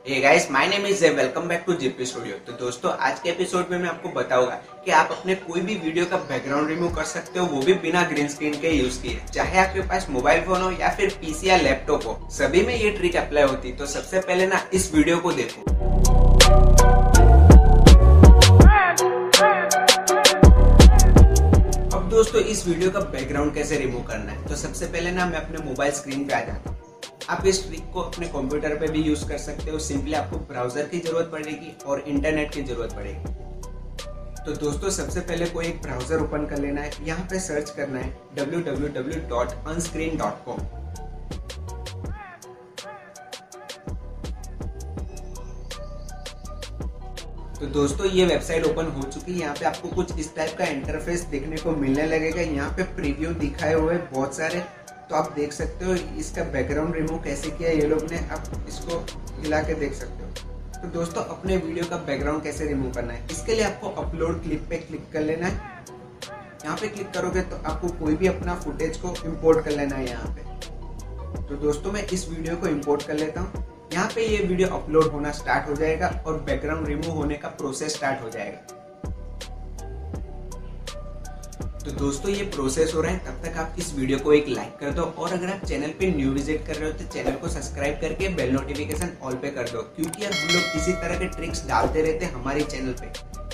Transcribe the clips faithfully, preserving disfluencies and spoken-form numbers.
Hey guys, my name is welcome back to JP studio. तो दोस्तों, आज के एपिसोड में मैं आपको बताऊंगा कि आप अपने कोई भी वीडियो का बैकग्राउंड रिमूव कर सकते हो, वो भी बिना ग्रीन स्क्रीन के यूज किए। चाहे आपके पास मोबाइल फोन हो या फिर पीसी या लैपटॉप हो, सभी में ये ट्रिक अप्लाई होती है। तो सबसे पहले ना इस वीडियो को देखो। अब दोस्तों, इस वीडियो का बैकग्राउंड कैसे रिमूव करना है, तो सबसे पहले ना मैं अपने मोबाइल स्क्रीन पे आ जाता हूँ। आप इस ट्रिक को अपने कंप्यूटर पे भी यूज कर सकते हो। सिंपली आपको ब्राउजर की जरूरत पड़ेगी और इंटरनेट की जरूरत पड़ेगी। तो दोस्तों, सबसे पहले कोई एक ब्राउजर ओपन कर लेना है। यहाँ पे सर्च करना है W W W dot unscreen dot com. तो दोस्तों, ये वेबसाइट ओपन हो चुकी है। यहाँ पे आपको कुछ इस टाइप का इंटरफेस देखने को मिलने लगेगा। यहाँ पे प्रीव्यू दिखाए हुए बहुत सारे, तो आप देख सकते हो इसका बैकग्राउंड रिमूव कैसे किया ये लोग ने। आप इसको हिला के देख सकते हो। तो दोस्तों, अपने वीडियो का बैकग्राउंड कैसे रिमूव करना है, इसके लिए आपको अपलोड क्लिप पे क्लिक कर लेना है। यहाँ पे क्लिक करोगे तो आपको कोई भी अपना फुटेज को इंपोर्ट कर लेना है यहाँ पे। तो दोस्तों, मैं इस वीडियो को इंपोर्ट कर लेता हूँ। यहाँ पे ये वीडियो अपलोड होना स्टार्ट हो जाएगा और बैकग्राउंड रिमूव होने का प्रोसेस स्टार्ट हो जाएगा। तो दोस्तों, ये प्रोसेस हो रहा है, तब तक आप इस वीडियो को एक लाइक कर दो। और अगर आप चैनल पे न्यू विजिट कर रहे हो तो चैनल को सब्सक्राइब करके बेल नोटिफिकेशन ऑल पे कर दो, क्योंकि अब हम लोग इसी तरह के ट्रिक्स डालते रहते हैं हमारे चैनल पे।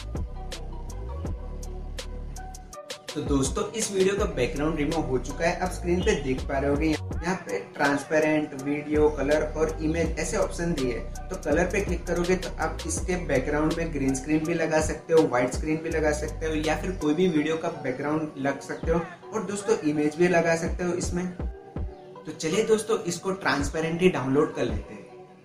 तो दोस्तों, इस वीडियो का बैकग्राउंड रिमूव हो चुका है। आप स्क्रीन पे देख पा रहे होगे, यहाँ पे ट्रांसपेरेंट, वीडियो, कलर और इमेज ऐसे ऑप्शन दिए। तो कलर पे क्लिक करोगे तो आप इसके बैकग्राउंड में ग्रीन स्क्रीन भी लगा सकते हो, व्हाइट स्क्रीन भी लगा सकते हो, या फिर कोई भी वीडियो का बैकग्राउंड लग सकते हो। और दोस्तों, इमेज भी लगा सकते हो इसमें। तो चलिए दोस्तों, इसको ट्रांसपेरेंट ही डाउनलोड कर लेते हैं।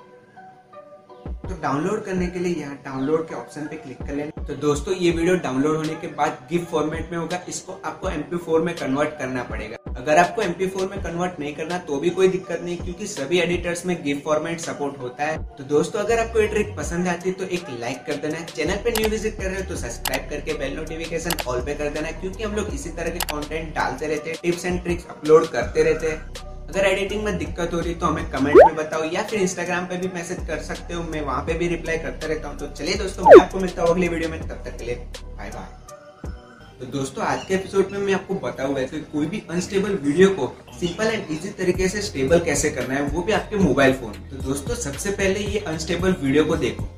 तो डाउनलोड करने के लिए यहाँ डाउनलोड के ऑप्शन पे क्लिक कर लेना। तो दोस्तों, ये वीडियो डाउनलोड होने के बाद गिफ फॉर्मेट में होगा। इसको आपको एम पी फोर में कन्वर्ट करना पड़ेगा। अगर आपको एम पी फोर में कन्वर्ट नहीं करना तो भी कोई दिक्कत नहीं, क्योंकि सभी एडिटर्स में गिफ फॉर्मेट सपोर्ट होता है। तो दोस्तों, अगर आपको ये ट्रिक पसंद आती है तो एक लाइक कर देना। चैनल पे न्यू विजिट कर रहे हो तो सब्सक्राइब करके बेल नोटिफिकेशन ऑल पे कर देना, क्योंकि हम लोग इसी तरह के कंटेंट डालते रहते हैं, टिप्स एंड ट्रिक्स अपलोड करते रहते हैं। अगर एडिटिंग में दिक्कत हो रही तो हमें कमेंट में बताओ, या फिर इंस्टाग्राम पे भी मैसेज कर सकते हो, मैं वहां पे भी रिप्लाई करता रहता हूँ। तो चलिए दोस्तों, मैं आपको मिलता हूँ अगली वीडियो में, तब तक के लिए बाय बाय। तो दोस्तों, आज के एपिसोड में मैं आपको बताऊंगा कि कोई भी अनस्टेबल वीडियो को सिंपल एंड इजी तरीके से स्टेबल कैसे करना है, वो भी आपके मोबाइल फोन। तो दोस्तों, सबसे पहले ये अनस्टेबल वीडियो को देखो।